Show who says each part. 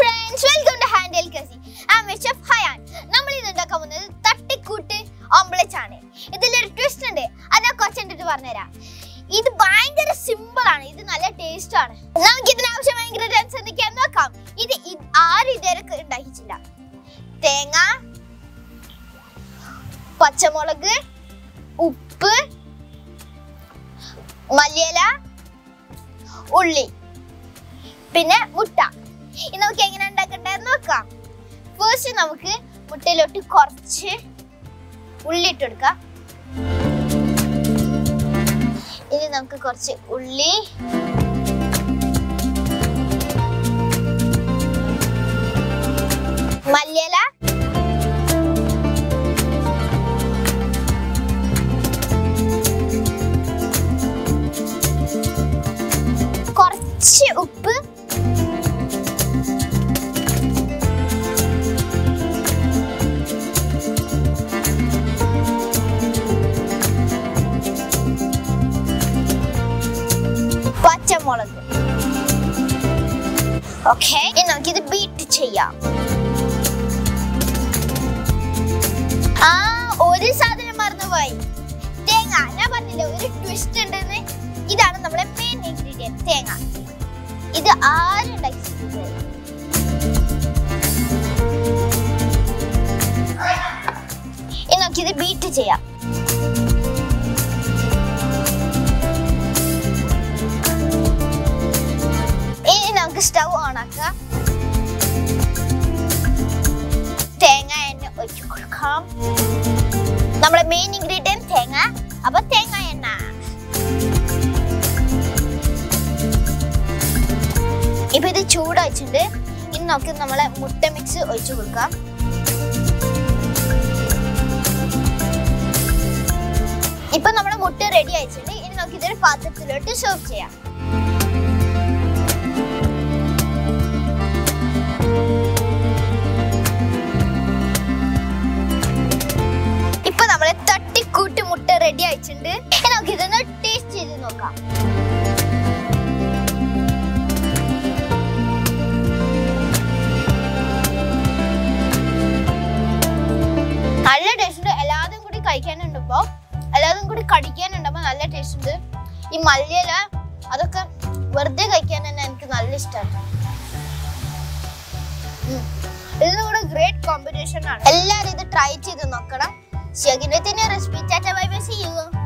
Speaker 1: friends, welcome to Hayan Delicacy. I'm Chef Hayan. നമ്മൾ ഇന്ന് ഉണ്ടാക്കാൻ പോകുന്നത് തട്ടിക്കൂട്ട് ഓംലെറ്റ് ആണ്. ഇതിലൊരു ട്വിസ്റ്റ് ഉണ്ട്. അത് ഞാൻ കുറച്ചെന്നിട്ട് പറഞ്ഞുതരാം. ഇത് ഭയങ്കര സിമ്പിൾ ആണ്. ഇത് നല്ല ടേസ്റ്റ് ആണ്. നമുക്ക് ഇതിന് ആവശ്യമായ ഇൻഗ്രീഡിയൻസ് എന്തൊക്കെയാണെന്ന് നോക്കാം. ഇത് ആരും ഇതുവരെ ഉണ്ടാക്കിയിട്ടില്ല. തേങ്ങ, പച്ചമുളക്, ഉപ്പ്, മല്ലിയില, ഉള്ളി, പിന്നെ മുട്ട. ഇത് നമുക്ക് എങ്ങനെ ഉണ്ടാക്കണ്ടെന്ന് നോക്കാം. ഫസ്റ്റ് നമുക്ക് മുട്ടയിലോട്ട് കുറച്ച് ഉള്ളി ഇട്ട് കൊടുക്കാം. ഇനി നമുക്ക് കുറച്ച് ഉള്ളി, മല്ലിയില, കുറച്ച് ഉപ്പ്, പച്ചമുളക്. ഓക്കെ, ഇനി നമുക്കിത് ബീറ്റ് ചെയ്യാം. ഒരു സാധനം മറന്നുപോയി, തേങ്ങ. ഞാൻ പറഞ്ഞില്ലേ ഒരു ട്വിസ്റ്റ് ഉണ്ടെന്ന്. ഇതാണ് നമ്മുടെ മെയിൻ ഇൻഗ്രീഡിയന്റ്, തേങ്ങ. ഇത് ആരും ഉണ്ടാക്കിയിട്ടില്ല. ഇനി നമുക്കിത് ബീറ്റ് ചെയ്യാം. നമുക്ക് സ്റ്റവ് ഓൺ ആക്കാം. തേങ്ങ എണ്ണ ഒഴിച്ചു കൊടുക്കാം. നമ്മുടെ മെയിൻ ഇൻഗ്രീഡിയന്റ് തേങ്ങ. അപ്പൊ തേങ്ങ എണ്ണ. ഇപ്പൊ ഇത് ചൂടായിട്ടുണ്ട്. ഇനി നമുക്ക് നമ്മളെ മുട്ട മിക്സ് ഒഴിച്ചു കൊടുക്കാം. ഇപ്പൊ നമ്മുടെ മുട്ട റെഡി ആയിട്ടുണ്ട്. ഇനി നമുക്ക് ഇതൊരു പാത്രത്തിലോട്ട് സെർവ് ചെയ്യാം. തട്ടിക്കൂട്ട് മുട്ട റെഡി ആയിട്ടുണ്ട്. നമുക്ക് ഇതൊന്ന് ടേസ്റ്റ് ചെയ്ത് നോക്കാം. നല്ല ടേസ്റ്റ് ഉണ്ട്. എല്ലാതും കൂടി കഴിക്കാനുണ്ടപ്പോ, എല്ലാതും കൂടി കടിക്കാനുണ്ടപ്പോ നല്ല ടേസ്റ്റ് ഉണ്ട്. ഈ മല്ലിയില അതൊക്കെ വെറുതെ കഴിക്കാൻ തന്നെ എനിക്ക് നല്ല ഇഷ്ടമാണ്. ഇതിന് കൂടെ ഗ്രേറ്റ് കോമ്പിനേഷൻ ആണ്. എല്ലാവരും ഇത് ട്രൈ ചെയ്ത് നോക്കണം. Share the recipe. Bye bye. See you.